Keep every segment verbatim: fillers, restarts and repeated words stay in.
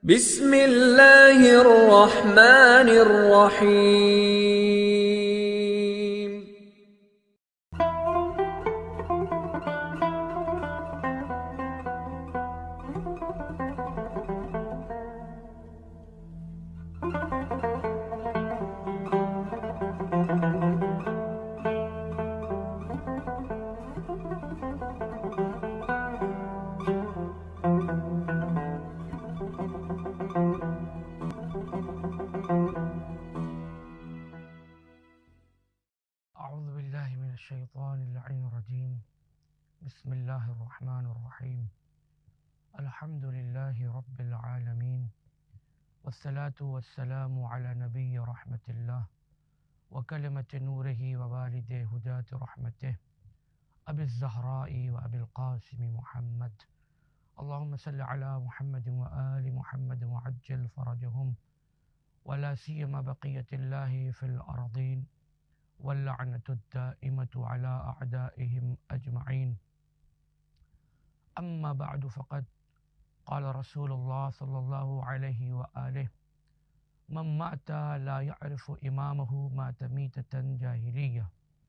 بسم اللہ الرحمن الرحیم۔ اعوذ باللہ من الشیطان اللعین الرجیم۔ بسم اللہ الرحمن الرحیم۔ الحمد للہ رب العالمین، والصلاة والسلام علی نبی رحمت اللہ وکلمۃ نورہ ووالد ہداۃ رحمتہ ابی الزہراء وابی القاسم محمد، اللہم صل علی محمد وآل محمد وعجل فرجہم ولا سیما بقیت اللہ فی الارضین واللعنة الدائمة على أعدائهم أجمعين، أما بعد فقد قال رسول الله صلى الله عليه وآله: من مات لا يعرف إمامه مات ميتة جاهلية۔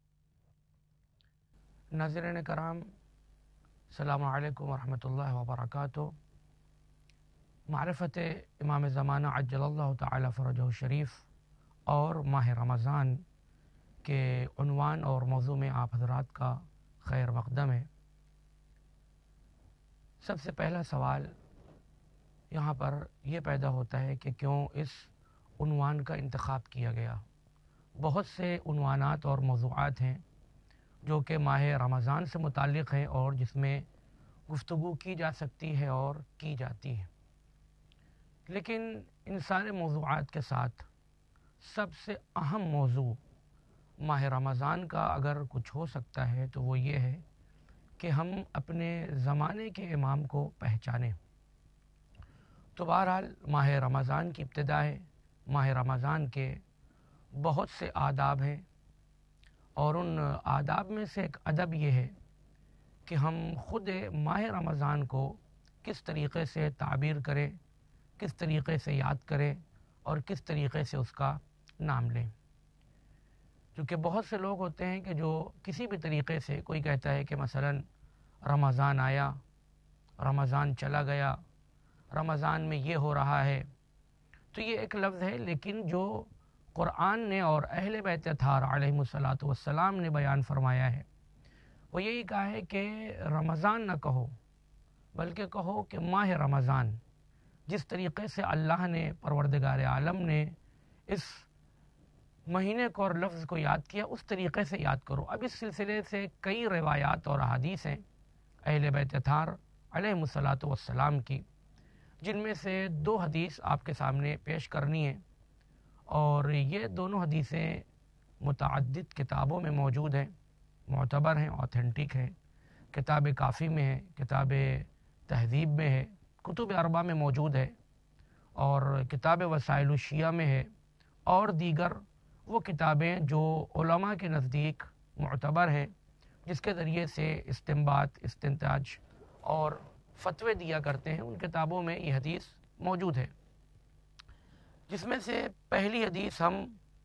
ناظرین کرام، السلام علیکم ورحمۃ اللہ وبرکاتہ۔ معرفت امام زمانہ عجل اللہ تعالی فرجہ الشریف اور ماہ رمضان کے عنوان اور موضوع میں آپ حضرات کا خیر مقدم ہے۔ سب سے پہلا سوال یہاں پر یہ پیدا ہوتا ہے کہ کیوں اس عنوان کا انتخاب کیا گیا؟ بہت سے عنوانات اور موضوعات ہیں جو کہ ماہ رمضان سے متعلق ہیں اور جس میں گفتگو کی جا سکتی ہے اور کی جاتی ہے، لیکن ان سارے موضوعات کے ساتھ سب سے اہم موضوع ماہ رمضان کا اگر کچھ ہو سکتا ہے تو وہ یہ ہے کہ ہم اپنے زمانے کے امام کو پہچانیں۔ تو بہرحال ماہ رمضان کی ابتدا ہے، ماہ رمضان کے بہت سے آداب ہیں، اور ان آداب میں سے ایک ادب یہ ہے کہ ہم خود ماہ رمضان کو کس طریقے سے تعبیر کریں، کس طریقے سے یاد کریں اور کس طریقے سے اس کا نام لیں۔ کیونکہ بہت سے لوگ ہوتے ہیں کہ جو کسی بھی طریقے سے، کوئی کہتا ہے کہ مثلا رمضان آیا، رمضان چلا گیا، رمضان میں یہ ہو رہا ہے، تو یہ ایک لفظ ہے، لیکن جو قرآن نے اور اہل بیت اطہار علیہم الصلاۃ والسلام نے بیان فرمایا ہے وہ یہی کہا ہے کہ رمضان نہ کہو بلکہ کہو کہ ماہ رمضان۔ جس طریقے سے اللہ نے، پروردگار عالم نے اس مہینے کو اور لفظ کو یاد کیا، اس طریقے سے یاد کرو۔ اب اس سلسلے سے کئی روایات اور احادیث ہیں اہل بیت اطہار علیہم الصلاۃ والسلام کی، جن میں سے دو حدیث آپ کے سامنے پیش کرنی ہیں، اور یہ دونوں حدیثیں متعدد کتابوں میں موجود ہیں، معتبر ہیں، اوتھینٹک ہیں۔ کتاب کافی میں ہے، کتاب تہذیب میں ہے، کتب اربعہ میں موجود ہے، اور کتاب وسائل الشیعہ میں ہے، اور دیگر وہ کتابیں جو علماء کے نزدیک معتبر ہیں، جس کے ذریعے سے استنباط، استنتاج اور فتوے دیا کرتے ہیں، ان کتابوں میں یہ حدیث موجود ہے، جس میں سے پہلی حدیث ہم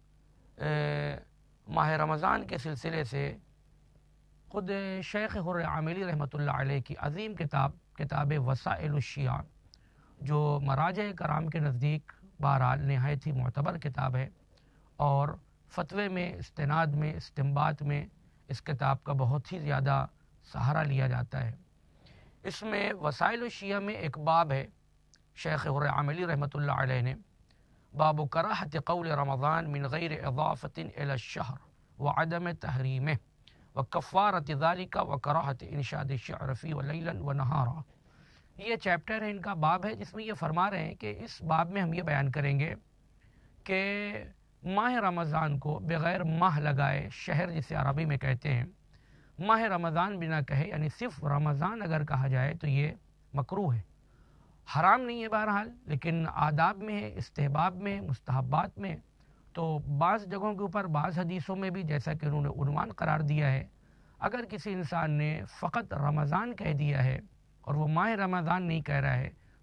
ماہ رمضان کے سلسلے سے خود شیخ حر عاملی رحمۃ اللہ علیہ کی عظیم کتاب، کتاب وسائل الشیعہ، جو مراجع کرام کے نزدیک بہرحال نہایت ہی معتبر کتاب ہے، اور فتوے میں، استناد میں، استنباط میں اس کتاب کا بہت ہی زیادہ سہارا لیا جاتا ہے۔ اس میں وسائل الشیعہ میں ایک باب ہے، شیخ حر عاملی رحمۃ اللہ علیہ نے، باب کراہت قول رمضان من غیر اضافت الی الشہر وعدم تحریمہ وکفارۃ ذالک وکراہت انشاد الشعر فی ولیلا ونہارا۔ یہ چیپٹر ہے، ان کا باب ہے، جس میں یہ فرما رہے ہیں کہ اس باب میں ہم یہ بیان کریں گے کہ ماہ رمضان کو بغیر ماہ لگائے، شہر جسے عربی میں کہتے ہیں، ماہ رمضان بنا کہے، یعنی صرف رمضان اگر کہا جائے تو یہ مکروہ ہے، حرام نہیں ہے بہرحال، لیکن آداب میں ہے، استحباب میں، مستحبات میں۔ تو بعض جگہوں کے اوپر، بعض حدیثوں میں بھی، جیسا کہ انہوں نے عنوان قرار دیا ہے، اگر کسی انسان نے فقط رمضان کہہ دیا ہے اور وہ ماہ رمضان نہیں کہہ رہا ہے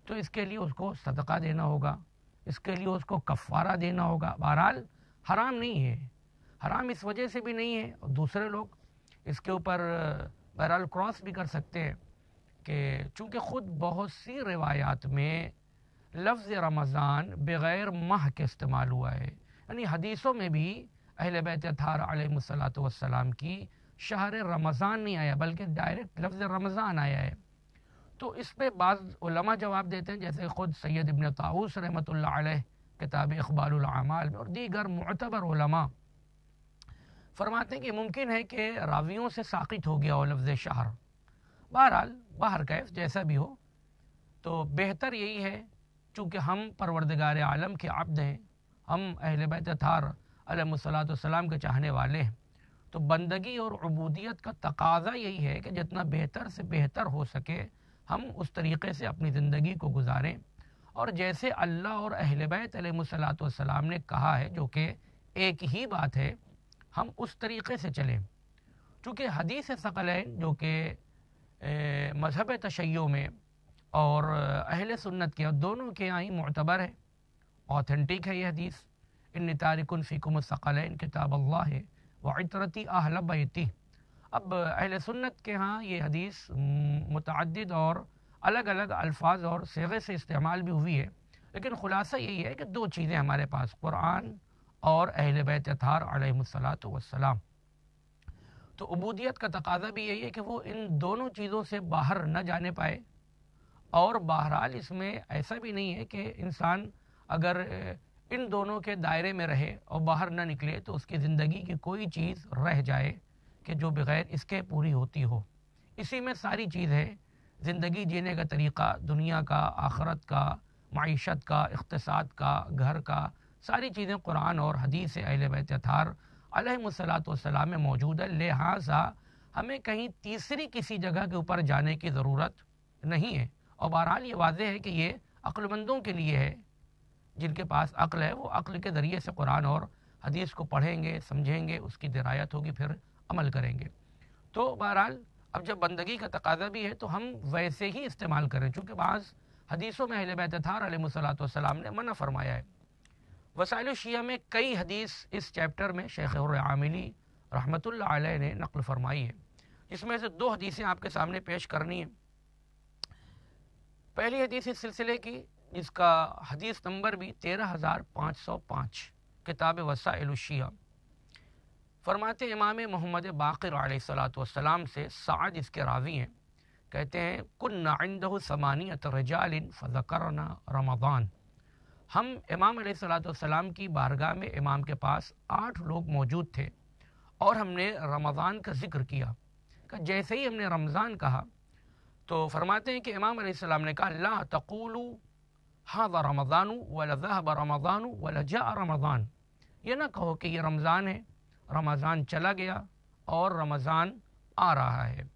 تو اس کے لیے اس کو صدقہ دینا ہوگا، اس کے لیے اس کو کفارہ دینا ہوگا۔ بہرحال حرام نہیں ہے، حرام اس وجہ سے بھی نہیں ہے، اور دوسرے لوگ اس کے اوپر بہرحال کراس بھی کر سکتے ہیں کہ چونکہ خود بہت سی روایات میں لفظ رمضان بغیر ماہ کے استعمال ہوا ہے، یعنی حدیثوں میں بھی اہل بیت اطہار علیہ الصلاۃ والسلام کی شہر رمضان نہیں آیا بلکہ ڈائریکٹ لفظ رمضان آیا ہے۔ تو اس پہ بعض علماء جواب دیتے ہیں، جیسے خود سید ابن طاووس رحمۃ اللہ علیہ کتاب اقبال الاعمال میں، اور دیگر معتبر علماء فرماتے ہیں کہ ممکن ہے کہ راویوں سے ساقط ہو گیا ہو لفظ شہر۔ بہرحال باہر کیف جیسا بھی ہو، تو بہتر یہی ہے چونکہ ہم پروردگار عالم کے عبد ہیں، ہم اہل بیت اطہار علیہ الصلاۃ والسلام کے چاہنے والے ہیں، تو بندگی اور عبودیت کا تقاضا یہی ہے کہ جتنا بہتر سے بہتر ہو سکے ہم اس طریقے سے اپنی زندگی کو گزاریں، اور جیسے اللہ اور اہل بیت علیہ الصلاۃ والسلام نے کہا ہے جو کہ ایک ہی بات ہے، ہم اس طریقے سے چلیں۔ چونکہ حدیث ثقلین جو کہ مذہب تشیع میں اور اہل سنت کے دونوں کے یہاں ہی معتبر ہے، اوتھینٹک ہے یہ حدیث، ان تارکن فیکم الثقلین کتاب اللہ وعطرتی اہل بیتی۔ اب اہل سنت کے ہاں یہ حدیث متعدد اور الگ الگ الفاظ اور صیغے سے استعمال بھی ہوئی ہے، لیکن خلاصہ یہی ہے کہ دو چیزیں ہمارے پاس، قرآن اور اہل بیت اطہار علیہ الصلاۃ والسلام۔ تو عبودیت کا تقاضا بھی یہی ہے کہ وہ ان دونوں چیزوں سے باہر نہ جانے پائے، اور بہرحال اس میں ایسا بھی نہیں ہے کہ انسان اگر ان دونوں کے دائرے میں رہے اور باہر نہ نکلے تو اس کی زندگی کی کوئی چیز رہ جائے کہ جو بغیر اس کے پوری ہوتی ہو۔ اسی میں ساری چیز ہے، زندگی جینے کا طریقہ، دنیا کا، آخرت کا، معیشت کا، اقتصاد کا، گھر کا، ساری چیزیں قرآن اور حدیث اہل بیت اطہار علیہ الصلاۃ والسلام میں موجود ہے، لہٰذا ہمیں کہیں تیسری کسی جگہ کے اوپر جانے کی ضرورت نہیں ہے۔ اور بہرحال یہ واضح ہے کہ یہ عقل مندوں کے لیے ہے، جن کے پاس عقل ہے وہ عقل کے ذریعے سے قرآن اور حدیث کو پڑھیں گے، سمجھیں گے، اس کی درایت ہوگی، پھر عمل کریں گے۔ تو بہرحال اب جب بندگی کا تقاضا بھی ہے تو ہم ویسے ہی استعمال کریں، چونکہ بعض حدیثوں میں اہل بیت اطہار علیہ الصلاۃ والسلام نے منع فرمایا ہے۔ وسائل الشیعہ میں کئی حدیث اس چیپٹر میں شیخ عاملی رحمۃ اللہ علیہ نے نقل فرمائی ہے، جس میں سے دو حدیثیں آپ کے سامنے پیش کرنی ہیں۔ پہلی حدیث اس سلسلے کی، جس کا حدیث نمبر بھی تیرہ ہزار پانچ سو پانچ کتاب وسائل الشیعہ، فرماتے امام محمد باقر علیہ الصلاۃ والسلام سے، سعد اس کے راوی ہیں، کہتے ہیں کنا عندہ ثمانیۃ رجال فذکرنا رمضان، ہم امام علیہ الصلاۃ والسلام کی بارگاہ میں امام کے پاس آٹھ لوگ موجود تھے، اور ہم نے رمضان کا ذکر کیا، کہ جیسے ہی ہم نے رمضان کہا تو فرماتے ہیں کہ امام علیہ السلام نے کہا لا تقولوا ھذا رمضان ولا ذهب رمضان ولا جاء رمضان، یہ نہ کہو کہ یہ رمضان ہے، رمضان چلا گیا اور رمضان آ رہا ہے۔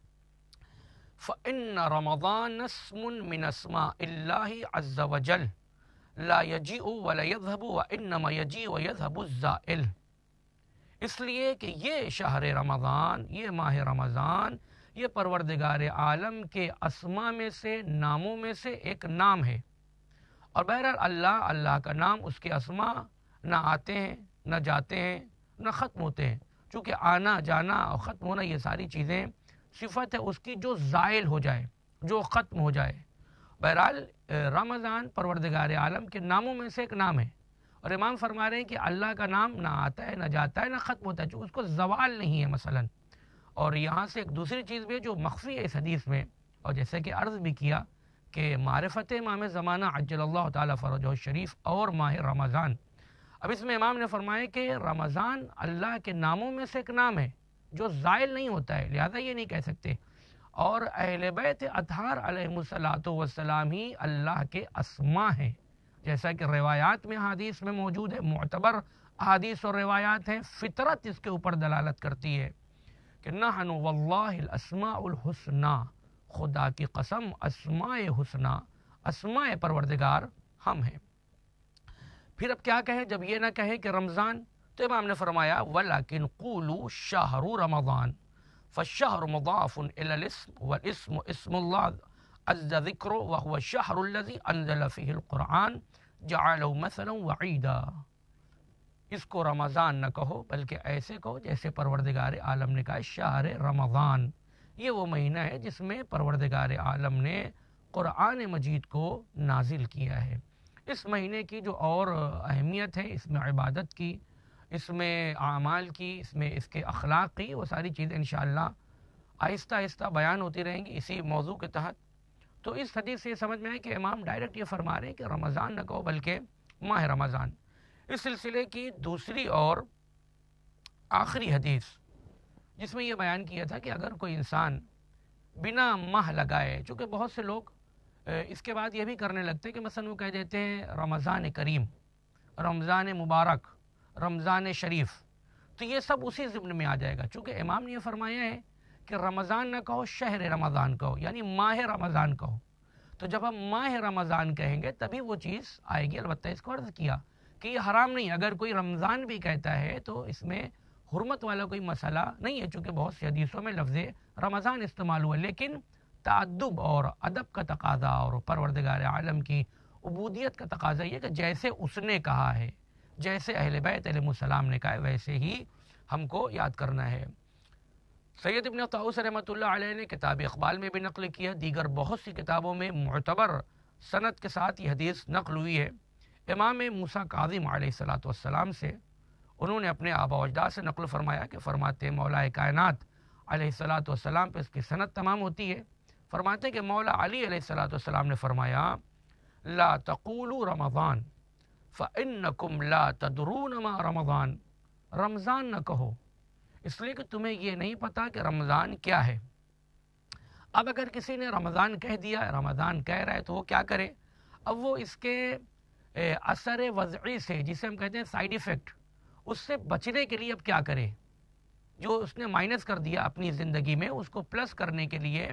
فإن رمضان اسم من اسماء اللہ عز وجل لا يجيء ولا يذهب وإنما يجيء ويذهب الزائل، اس لیے کہ یہ شہر رمضان، یہ ماہ رمضان، یہ پروردگار عالم کے اسماء میں سے، ناموں میں سے ایک نام ہے، اور بہرحال اللہ اللہ کا نام، اس کے اسماء نہ آتے ہیں نہ جاتے ہیں نہ ختم ہوتے ہیں، چونکہ آنا جانا اور ختم ہونا یہ ساری چیزیں صفت ہے اس کی جو زائل ہو جائے، جو ختم ہو جائے۔ بہرحال رمضان پروردگار عالم کے ناموں میں سے ایک نام ہے، اور امام فرما رہے ہیں کہ اللہ کا نام نہ آتا ہے نہ جاتا ہے نہ ختم ہوتا ہے، چونکہ اس کو زوال نہیں ہے مثلا۔ اور یہاں سے ایک دوسری چیز بھی جو مخفی ہے اس حدیث میں، اور جیسے کہ عرض بھی کیا کہ معرفت امام زمانہ عجل اللہ تعالیٰ فرجہ الشریف اور ماہ رمضان، اب اس میں امام نے فرمایا کہ رمضان اللہ کے ناموں میں سے ایک نام ہے جو زائل نہیں ہوتا ہے، لہذا یہ نہیں کہہ سکتے، اور اہل بیت اطہار علیہ الصلاۃ والسلام ہی اللہ کے اسماء ہیں، جیسا کہ روایات میں حدیث میں موجود ہے، معتبر حدیث اور روایات ہیں، فطرت اس کے اوپر دلالت کرتی ہے کہ نحن واللہ الاسماء الحسنی، خدا کی قسم اسماء حسنی، اسماء پروردگار ہم ہیں۔ پھر اب کیا کہیں جب یہ نہ کہے کہ رمضان، تو امام نے فرمایا وَلَكِنْ قُولُوا شَهْرُ رَمَضَانَ فَالشَّهْرُ مُضَافٌ إِلَى الْاسْمِ وَالْاسْمُ اسْمُ اللَّهِ عز ذکر وهو الشہر الذی انزل فیہ القرآن جعلہ مثلا وعیدا. اس کو رمضان نہ کہو بلکہ ایسے کہو جیسے پروردگار عالم نے کہا شہر رمضان. یہ وہ مہینہ ہے جس میں پروردگار عالم نے قرآن مجید کو نازل کیا ہے. اس مہینے کی جو اور اہمیت ہے، اس میں عبادت کی، اس میں اعمال کی، اس میں اس کے اخلاق کی، وہ ساری چیزیں انشاءاللہ آہستہ آہستہ بیان ہوتی رہیں گی اسی موضوع کے تحت. تو اس حدیث سے یہ سمجھ میں آئے کہ امام ڈائریکٹ یہ فرما رہے ہیں کہ رمضان نہ کہو بلکہ ماہ رمضان. اس سلسلے کی دوسری اور آخری حدیث جس میں یہ بیان کیا تھا کہ اگر کوئی انسان بنا ماہ لگائے، چونکہ بہت سے لوگ اس کے بعد یہ بھی کرنے لگتے ہیں کہ مثلا وہ کہہ دیتے ہیں رمضان کریم، رمضان مبارک، رمضان شریف، تو یہ سب اسی ضمن میں آ جائے گا. چونکہ امام نے یہ فرمایا ہے کہ رمضان نہ کہو شہر رمضان کہو، یعنی ماہ رمضان کہو. تو جب ہم ماہ رمضان کہیں گے تبھی وہ چیز آئے گی. البتہ اس کو عرض کیا کہ یہ حرام نہیں، اگر کوئی رمضان بھی کہتا ہے تو اس میں حرمت والا کوئی مسئلہ نہیں ہے، چونکہ بہت سی حدیثوں میں لفظ رمضان استعمال ہوا. لیکن تعدب اور ادب کا تقاضا اور پروردگار عالم کی عبودیت کا تقاضا یہ کہ جیسے اس نے کہا ہے، جیسے اہل بیت علیہ السلام نے کہا ہے، ویسے ہی ہم کو یاد کرنا ہے. سید ابن طاؤس رحمۃ اللہ علیہ نے کتاب اقبال میں بھی نقل کیا، دیگر بہت سی کتابوں میں معتبر سند کے ساتھ یہ حدیث نقل ہوئی ہے. امام موسیٰ کاظم علیہ الصلوۃ والسلام سے انہوں نے اپنے آبا و اجداد سے نقل فرمایا کہ فرماتے مولا کائنات علیہ الصلوۃ والسلام پہ اس کی سند تمام ہوتی ہے. فرماتے کہ مولا علی علیہ الصلوۃ والسلام نے فرمایا لا تقولوا رمضان فإنکم لا تدرون ما رمضان. رمضان نہ کہو اس لیے کہ تمہیں یہ نہیں پتا کہ رمضان کیا ہے. اب اگر کسی نے رمضان کہہ دیا، رمضان کہہ رہا ہے، تو وہ کیا کرے؟ اب وہ اس کے اثر وضعی سے، جسے ہم کہتے ہیں سائیڈ ایفیکٹ، اس سے بچنے کے لیے اب کیا کرے؟ جو اس نے مائنس کر دیا اپنی زندگی میں، اس کو پلس کرنے کے لیے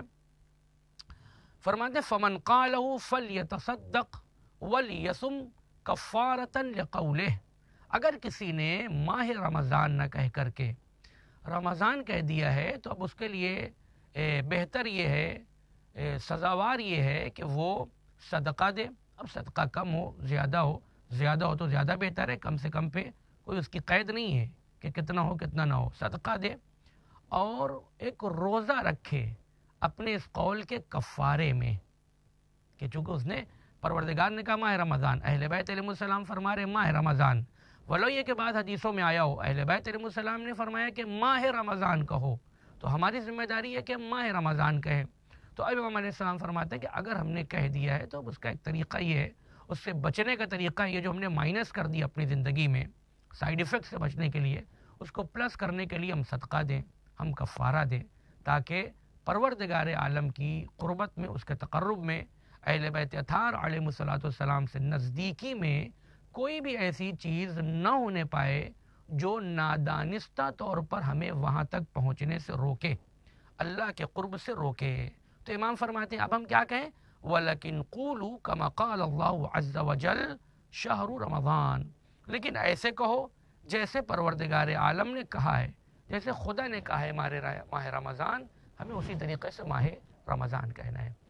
فرماتے فمن قالہ فلیتصدق ولیصم کفارۃ لقولہ. اگر کسی نے ماہ رمضان نہ کہہ کر کے رمضان کہہ دیا ہے تو اب اس کے لیے بہتر یہ ہے، سزاوار یہ ہے کہ وہ صدقہ دے. اب صدقہ کم ہو زیادہ ہو، زیادہ ہو تو زیادہ بہتر ہے، کم سے کم پہ کوئی اس کی قید نہیں ہے کہ کتنا ہو کتنا نہ ہو. صدقہ دے اور ایک روزہ رکھے اپنے اس قول کے کفارے میں، کہ چونکہ اس نے پروردگار نے کہا ماہ رمضان، اہل بیت علیہ السلام فرما رہے ماہ رمضان، ولو یہ کہ بعد حدیثوں میں آیا ہو اہل بیت علیہ السلام نے فرمایا کہ ماہ رمضان کہو، تو ہماری ذمہ داری ہے کہ ماہ رمضان کہیں. تو اب امام علیہ السلام فرماتے ہیں کہ اگر ہم نے کہہ دیا ہے تو اس کا ایک طریقہ یہ ہے، اس سے بچنے کا طریقہ یہ جو ہم نے مائنس کر دی اپنی زندگی میں سائیڈ ایفیکٹ سے بچنے کے لیے، اس کو پلس کرنے کے لیے ہم صدقہ دیں، ہم کفارہ دیں، تاکہ پروردگار عالم کی قربت میں، اس کے تقرب میں، اہل بیت اطہار علیہ الصلوۃ والسلام سے نزدیکی میں کوئی بھی ایسی چیز نہ ہونے پائے جو نادانستہ طور پر ہمیں وہاں تک پہنچنے سے روکے، اللہ کے قرب سے روکے. تو امام فرماتے ہیں اب ہم کیا کہیں؟ وَلَكِنْ قُولُوا كَمَا قَالَ اللَّهُ عَزَّ وَجَلَّ شَهْرُ رَمَضَان. لیکن ایسے کہو جیسے پروردگار عالم نے کہا ہے، جیسے خدا نے کہا ہے ماہ رمضان، ہمیں اسی طریقے سے ماہ رمضان کہنا ہے.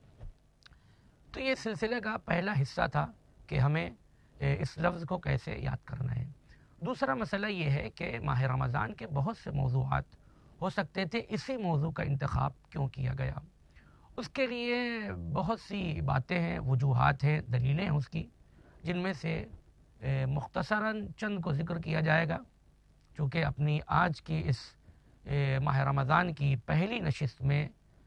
تو یہ سلسلے کا پہلا حصہ تھا کہ ہمیں اس لفظ کو کیسے یاد کرنا ہے. دوسرا مسئلہ یہ ہے کہ ماہ رمضان کے بہت سے موضوعات ہو سکتے تھے، اسی موضوع کا انتخاب کیوں کیا گیا؟ اس کے لیے بہت سی باتیں ہیں، وجوہات ہیں، دلیلیں ہیں اس کی، جن میں سے مختصراً چند کو ذکر کیا جائے گا. چونکہ اپنی آج کی اس ماہ رمضان کی پہلی نشست میں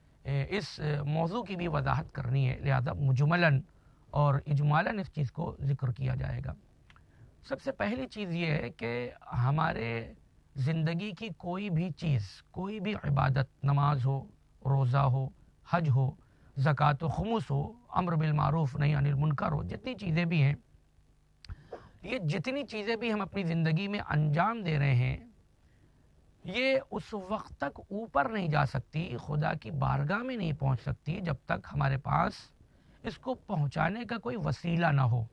اس موضوع کی بھی وضاحت کرنی ہے، لہذا مجملاً اور اجمالاً اس چیز کو ذکر کیا جائے گا. سب سے پہلی چیز یہ ہے کہ ہمارے زندگی کی کوئی بھی چیز، کوئی بھی عبادت، نماز ہو، روزہ ہو، حج ہو، زکوٰۃ و خمس ہو، امر بالمعروف نہی عن المنکر ہو، جتنی چیزیں بھی ہیں، یہ جتنی چیزیں بھی ہم اپنی زندگی میں انجام دے رہے ہیں، یہ اس وقت تک اوپر نہیں جا سکتی، خدا کی بارگاہ میں نہیں پہنچ سکتی جب تک ہمارے پاس اس کو پہنچانے کا کوئی وسیلہ نہ ہو.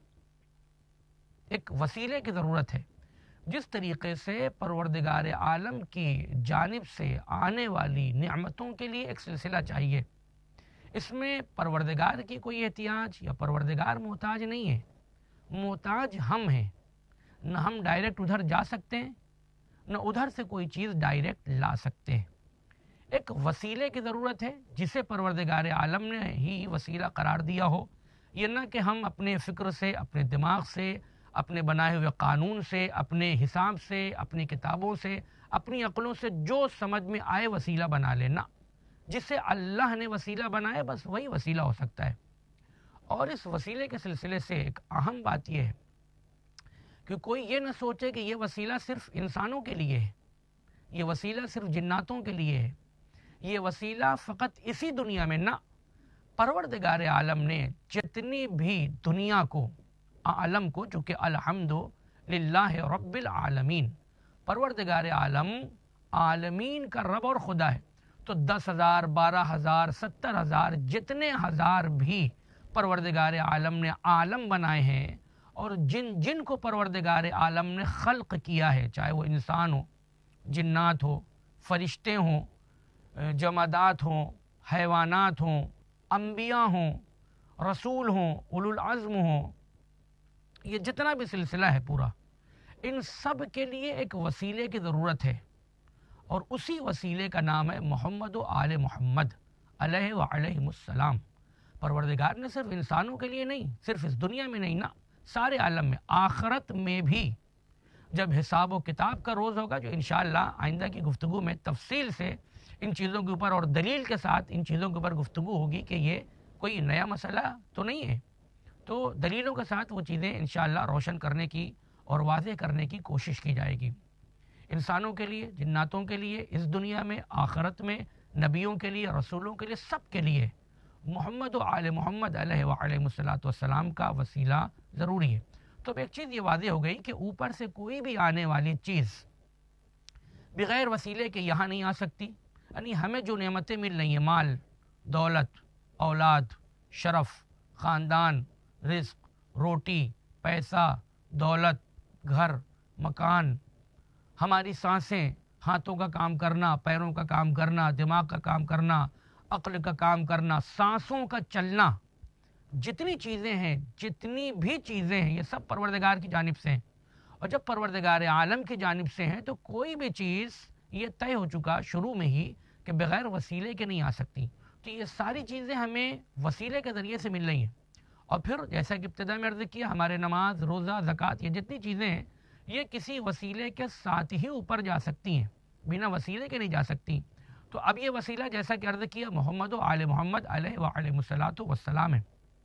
ایک وسیلے کی ضرورت ہے. جس طریقے سے پروردگار عالم کی جانب سے آنے والی نعمتوں کے لیے ایک سلسلہ چاہیے، اس میں پروردگار کی کوئی احتیاج یا پروردگار محتاج نہیں ہے، محتاج ہم ہیں۔ نہ ہم ڈائریکٹ ادھر جا سکتے ہیں، نہ ادھر سے کوئی چیز ڈائریکٹ لا سکتے ہیں۔ ایک وسیلے کی ضرورت ہے جسے پروردگار عالم نے ہی وسیلہ قرار دیا ہو، یہ نہ کہ ہم اپنے فکر سے، اپنے دماغ سے، اپنے بنائے ہوئے قانون سے، اپنے حساب سے، اپنی کتابوں سے، اپنی عقلوں سے جو سمجھ میں آئے وسیلہ بنا لینا۔ جسے اللہ نے وسیلہ بنائے بس وہی وسیلہ ہو سکتا ہے۔ اور اس وسیلے کے سلسلے سے ایک اہم بات یہ ہے کہ کوئی یہ نہ سوچے کہ یہ وسیلہ صرف انسانوں کے لیے ہے، یہ وسیلہ صرف جناتوں کے لیے ہے، یہ وسیلہ فقط اسی دنیا میں نہ، پروردگار عالم نے جتنی بھی دنیا کو، عالم کو، چونکہ الحمد للہ رب العالمین، پروردگار عالم عالمین کا رب اور خدا ہے، تو دس ہزار، بارہ ہزار، ستر ہزار، جتنے ہزار بھی پروردگار عالم نے عالم بنائے ہیں، اور جن جن کو پروردگار عالم نے خلق کیا ہے، چاہے وہ انسان ہو، جنات ہو، فرشتے ہوں، جمادات ہوں، حیوانات ہوں، انبیاء ہوں، رسول ہوں، اولو العزم ہوں، یہ جتنا بھی سلسلہ ہے پورا، ان سب کے لیے ایک وسیلے کی ضرورت ہے، اور اسی وسیلے کا نام ہے محمد و آل محمد علیہ وعلیہ السلام۔ پروردگار نے صرف انسانوں کے لیے نہیں، صرف اس دنیا میں نہیں نا، سارے عالم میں، آخرت میں بھی جب حساب و کتاب کا روز ہوگا، جو انشاءاللہ آئندہ کی گفتگو میں تفصیل سے ان چیزوں کے اوپر اور دلیل کے ساتھ ان چیزوں کے اوپر گفتگو ہوگی کہ یہ کوئی نیا مسئلہ تو نہیں ہے، تو دلیلوں کے ساتھ وہ چیزیں انشاءاللہ روشن کرنے کی اور واضح کرنے کی کوشش کی جائے گی۔ انسانوں کے لیے، جناتوں کے لیے، اس دنیا میں، آخرت میں، نبیوں کے لیے، رسولوں کے لیے، سب کے لیے محمد و آل محمد علیہ وعلیہ السلام کا وسیلہ ضروری ہے۔ تو اب ایک چیز یہ واضح ہو گئی کہ اوپر سے کوئی بھی آنے والی چیز بغیر وسیلے کے یہاں نہیں آ سکتی، یعنی ہمیں جو نعمتیں مل رہی ہیں، مال، دولت، اولاد، شرف، خاندان، رزق، روٹی، پیسہ، دولت، گھر، مکان، ہماری سانسیں، ہاتھوں کا کام کرنا، پیروں کا کام کرنا، دماغ کا کام کرنا، عقل کا کام کرنا، سانسوں کا چلنا، جتنی چیزیں ہیں، جتنی بھی چیزیں ہیں، یہ سب پروردگار کی جانب سے ہیں، اور جب پروردگار عالم کی جانب سے ہیں تو کوئی بھی چیز یہ طے ہو چکا شروع میں ہی کہ بغیر وسیلے کے نہیں آ سکتی، تو یہ ساری چیزیں ہمیں وسیلے کے ذریعے سے مل رہی ہیں۔ اور پھر جیسا کہ ابتدا میں عرض کیا، ہمارے نماز، روزہ، زکوٰۃ، یہ جتنی چیزیں ہیں یہ کسی وسیلے کے ساتھ ہی اوپر جا سکتی ہیں، بنا وسیلے کے نہیں جا سکتی۔ تو اب یہ وسیلہ جیسا کہ عرض کیا محمد و آل محمد علیہ وعلیہ السلام ہے،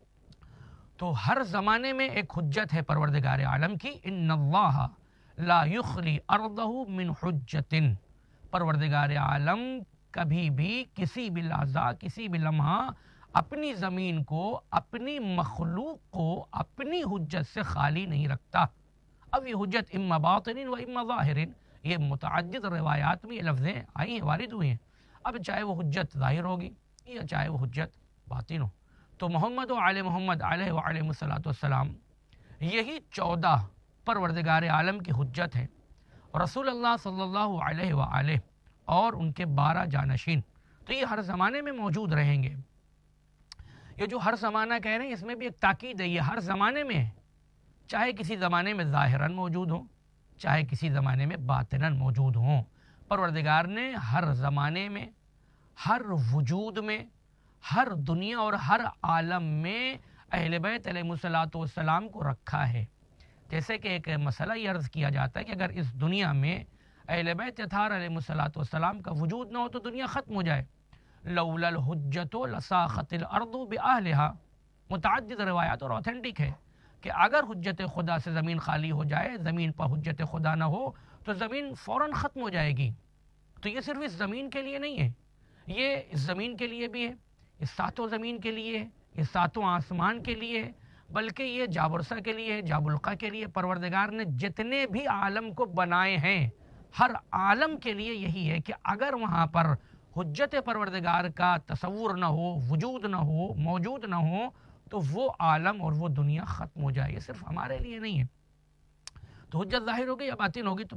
تو ہر زمانے میں ایک حجت ہے پروردگار عالم کی، ان اللہ لا یخلی ارضہ من حجت، پروردگار عالم کبھی بھی کسی بھی لحظہ، کسی بھی لمحہ اپنی زمین کو، اپنی مخلوق کو اپنی حجت سے خالی نہیں رکھتا۔ اب یہ حجت اما باطن و اما ظاہر، یہ متعدد روایات میں یہ لفظیں آئی ہیں، وارد ہوئی ہیں، اب چاہے وہ حجت ظاہر ہوگی یا چاہے وہ حجت باطن ہو۔ تو محمد و آل محمد علیہ وعلیہ السلام یہی چودہ پروردگار عالم کی حجت ہیں، رسول اللہ صلی اللہ علیہ وآلہ اور ان کے بارہ جانشین، تو یہ ہر زمانے میں موجود رہیں گے۔ یہ جو ہر زمانہ کہہ رہے ہیں اس میں بھی ایک تاکید ہے، یہ ہر زمانے میں ہے، چاہے کسی زمانے میں ظاہراً موجود ہوں، چاہے کسی زمانے میں باطناً موجود ہوں، پروردگار نے ہر زمانے میں، ہر وجود میں، ہر دنیا اور ہر عالم میں اہل بیت علیہ الصلوۃ والسلام کو رکھا ہے۔ جیسے کہ ایک مسئلہ یہ عرض کیا جاتا ہے کہ اگر اس دنیا میں اہل بیت اطہار علیہ الصلوۃ والسلام کا وجود نہ ہو تو دنیا ختم ہو جائے، لولا الحجت لساخت الارض باہلہا، متعدد روایات اور اوتھینٹک ہے کہ اگر حجت خدا سے زمین خالی ہو جائے، زمین پر حجت خدا نہ ہو تو زمین فوراً ختم ہو جائے گی۔ تو یہ صرف اس زمین کے لیے نہیں ہے، یہ اس زمین کے لیے بھی ہے، اس ساتوں زمین کے لیے ہے، یہ ساتوں آسمان کے لیے ہے، بلکہ یہ جابرسا کے لیے ہے، جابلقہ کے لیے۔ پروردگار نے جتنے بھی عالم کو بنائے ہیں، ہر عالم کے لیے یہی ہے کہ اگر وہاں پر حجت پروردگار کا تصور نہ ہو، وجود نہ ہو، موجود نہ ہو، تو وہ عالم اور وہ دنیا ختم ہو جائے۔ یہ صرف ہمارے لیے نہیں ہے۔ تو حجت ظاہر ہوگی یا باطن ہوگی، تو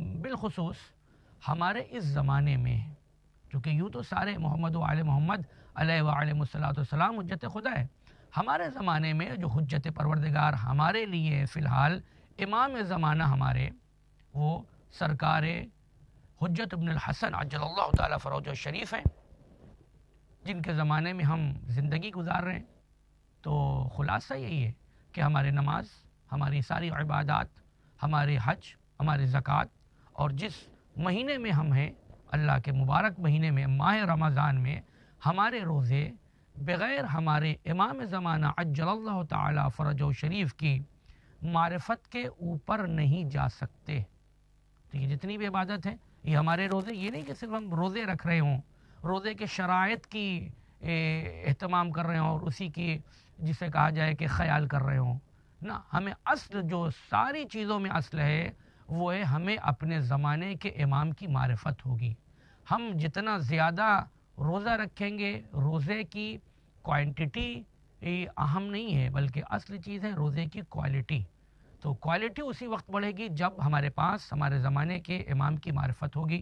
بالخصوص ہمارے اس زمانے میں، کیونکہ یوں تو سارے محمد و آل محمد علیہ وآلہ الصلوۃ والسلام حجت خدا ہے۔ ہمارے زمانے میں جو حجت پروردگار ہمارے لیے فی الحال امام زمانہ ہمارے وہ سرکار حجت ابن الحسن عجل اللہ تعالیٰ فروجہ الشریف ہیں، جن کے زمانے میں ہم زندگی گزار رہے ہیں۔ تو خلاصہ یہی ہے کہ ہماری نماز، ہماری ساری عبادات، ہمارے حج، ہماری زکوٰۃ، اور جس مہینے میں ہم ہیں اللہ کے مبارک مہینے میں ماہ رمضان میں ہمارے روزے بغیر ہمارے امام زمانہ عجل اللہ تعالیٰ فرجہ شریف کی معرفت کے اوپر نہیں جا سکتے۔ تو یہ جتنی بھی عبادت ہے، یہ ہمارے روزے، یہ نہیں کہ صرف ہم روزے رکھ رہے ہوں، روزے کے شرائط کی اہتمام کر رہے ہوں اور اسی کی جسے کہا جائے کہ خیال کر رہے ہوں، نہ، ہمیں اصل جو ساری چیزوں میں اصل ہے وہ ہے ہمیں اپنے زمانے کے امام کی معرفت ہوگی۔ ہم جتنا زیادہ روزہ رکھیں گے، روزے کی کوانٹٹی اہم نہیں ہے بلکہ اصل چیز ہے روزے کی کوالٹی۔ تو کوالٹی اسی وقت بڑھے گی جب ہمارے پاس ہمارے زمانے کے امام کی معرفت ہوگی۔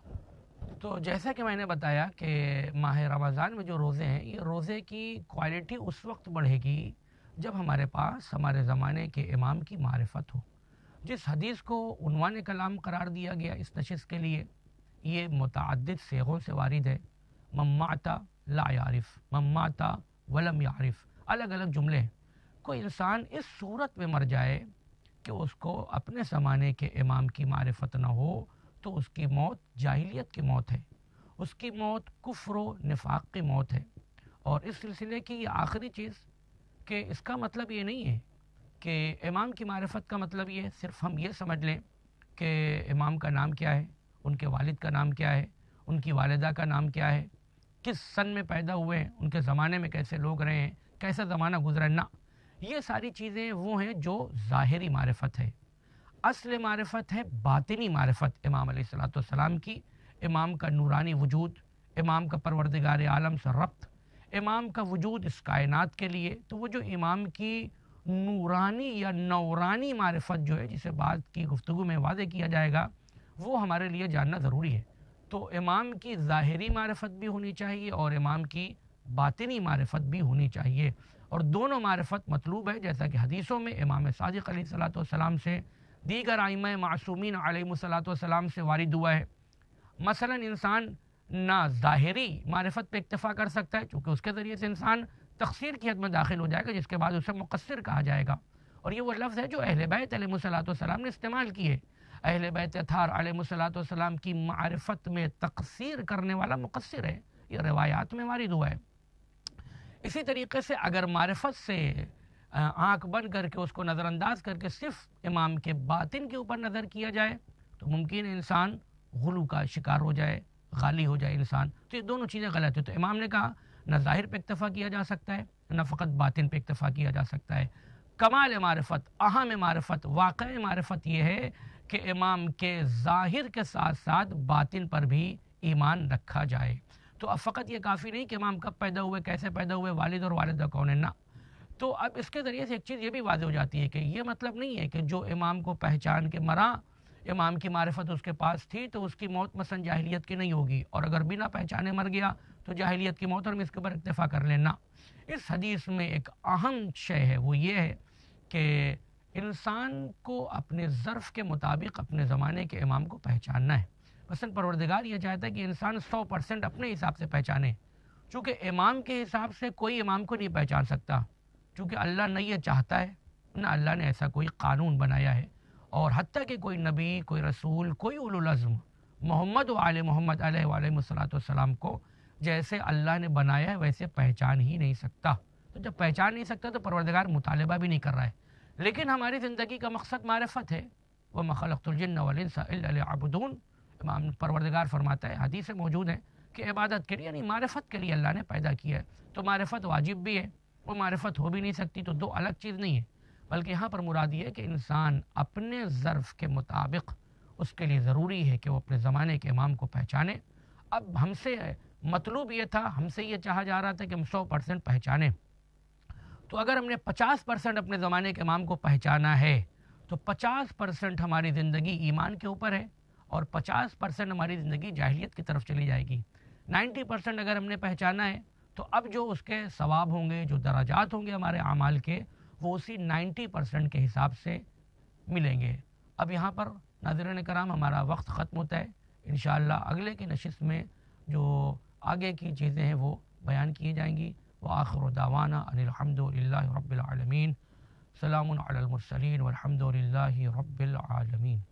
تو جیسا کہ میں نے بتایا کہ ماہ رمضان میں جو روزے ہیں، یہ روزے کی کوالٹی اس وقت بڑھے گی جب ہمارے پاس ہمارے زمانے کے امام کی معرفت ہو۔ جس حدیث کو عنوان کلام قرار دیا گیا اس نشست کے لیے، یہ متعدد صیغوں سے وارد ہے۔ من مات لا یعرف، من مات ولم یعرف، الگ الگ جملے ہیں۔ کوئی انسان اس صورت میں مر جائے کہ اس کو اپنے زمانے کے امام کی معرفت نہ ہو تو اس کی موت جاہلیت کی موت ہے، اس کی موت کفر و نفاق کی موت ہے۔ اور اس سلسلے کی یہ آخری چیز کہ اس کا مطلب یہ نہیں ہے کہ امام کی معرفت کا مطلب یہ صرف ہم یہ سمجھ لیں کہ امام کا نام کیا ہے، ان کے والد کا نام کیا ہے، ان کی والدہ کا نام کیا ہے، کس سن میں پیدا ہوئے ہیں، ان کے زمانے میں کیسے لوگ رہے ہیں، کیسا زمانہ گزرا ہے۔ نہ، یہ ساری چیزیں وہ ہیں جو ظاہری معرفت ہے۔ اصل معرفت ہے باطنی معرفت امام علیہ الصلوۃ والسلام کی، امام کا نورانی وجود، امام کا پروردگار عالم سے ربط، امام کا وجود اس کائنات کے لیے۔ تو وہ جو امام کی نورانی یا نورانی معرفت جو ہے، جسے بعد کی گفتگو میں واضح کیا جائے گا، وہ ہمارے لیے جاننا ضروری ہے۔ تو امام کی ظاہری معرفت بھی ہونی چاہیے اور امام کی باطنی معرفت بھی ہونی چاہیے، اور دونوں معرفت مطلوب ہے، جیسا کہ حدیثوں میں امام صادق علیہ الصلوۃ والسلام سے، دیگر ائمہ معصومین علیہ الصلوۃ والسلام سے وارد ہوا ہے۔ مثلا انسان نہ ظاہری معرفت پہ اکتفا کر سکتا ہے، چونکہ اس کے ذریعے سے انسان تقصیر کی حد میں داخل ہو جائے گا، جس کے بعد اسے مقصر کہا جائے گا، اور یہ وہ لفظ ہے جو اہل بیت علیہ الصلوۃ والسلام نے استعمال کی ہے۔ اہل بیت اطہار علیہ الصلوۃ والسلام کی معرفت میں تقصیر کرنے والا مقصر ہے، یہ روایات میں وارد ہوا ہے۔ اسی طریقے سے اگر معرفت سے آنکھ بند کر کے اس کو نظر انداز کر کے صرف امام کے باطن کے اوپر نظر کیا جائے تو ممکن ہے انسان غلو کا شکار ہو جائے، غالی ہو جائے انسان۔ تو یہ دونوں چیزیں غلط ہیں۔ تو امام نے کہا نہ ظاہر پہ اکتفا کیا جا سکتا ہے، نہ فقط باطن پہ اکتفا کیا جا سکتا ہے۔ کمال معرفت، اہم معرفت، واقع معرفت یہ ہے کہ امام کے ظاہر کے ساتھ ساتھ باطن پر بھی ایمان رکھا جائے۔ تو اب فقط یہ کافی نہیں کہ امام کب پیدا ہوئے، کیسے پیدا ہوئے، والد اور والدہ کون ہے، نہ۔ تو اب اس کے ذریعے سے ایک چیز یہ بھی واضح ہو جاتی ہے کہ یہ مطلب نہیں ہے کہ جو امام کو پہچان کے مرا، امام کی معرفت اس کے پاس تھی تو اس کی موت مثلا جاہلیت کی نہیں ہوگی، اور اگر بنا پہچانے مر گیا تو جاہلیت کی موت، اور ہم اس کے اوپر اکتفا کر لینا۔ اس حدیث میں ایک اہم شے ہے، وہ یہ ہے کہ انسان کو اپنے ظرف کے مطابق اپنے زمانے کے امام کو پہچاننا ہے۔ مثلا پروردگار یہ چاہتا ہے کہ انسان سو پرسنٹ اپنے حساب سے پہچانے، چونکہ امام کے حساب سے کوئی امام کو نہیں پہچان سکتا، چونکہ اللہ نہ یہ چاہتا ہے، نہ اللہ نے ایسا کوئی قانون بنایا ہے، اور حتیٰ کہ کوئی نبی، کوئی رسول، کوئی اولو العزم محمد و آل محمد علیہ وآلہ الصلوۃ والسلام کو جیسے اللہ نے بنایا ہے ویسے پہچان ہی نہیں سکتا۔ تو جب پہچان نہیں سکتا تو پروردگار مطالبہ بھی نہیں کر رہا ہے۔ لیکن ہماری زندگی کا مقصد معرفت ہے، وَمَا خَلَقْتُ الْجِنَّ وَالْإِنسَ إِلَّا لِيَعْبُدُونِ۔ امام پروردگار فرماتا ہے، حدیث میں موجود ہے کہ عبادت کے لیے یعنی معرفت کے لیے اللہ نے پیدا کیا ہے۔ تو معرفت واجب بھی ہے، وہ معرفت ہو بھی نہیں سکتی، تو دو الگ چیز نہیں ہے، بلکہ یہاں پر مراد یہ ہے کہ انسان اپنے ظرف کے مطابق اس کے لیے ضروری ہے کہ وہ اپنے زمانے کے امام کو پہچانے۔ اب ہم سے مطلوب یہ تھا، ہم سے یہ چاہا جا رہا تھا کہ ہم سو پرسنٹ پہچانیں، تو اگر ہم نے پچاس پرسنٹ اپنے زمانے کے امام کو پہچانا ہے تو پچاس پرسنٹ ہماری زندگی ایمان کے اوپر ہے اور پچاس پرسنٹ ہماری زندگی جاہلیت کی طرف چلی جائے گی۔ نائنٹی پرسنٹ اگر ہم نے پہچانا ہے تو اب جو اس کے ثواب ہوں گے، جو درجات ہوں گے ہمارے اعمال کے، وہ اسی نائنٹی پرسنٹ کے حساب سے ملیں گے۔ اب یہاں پر ناظرین کرام ہمارا وقت ختم ہوتا ہے، انشاءاللہ اگلے کی نشست میں جو آگے کی چیزیں ہیں وہ بیان کی جائیں گی۔ وآخر دعوانا ان الحمد للہ رب العالمین، سلام علی المرسلین والحمد للہ رب العالمین۔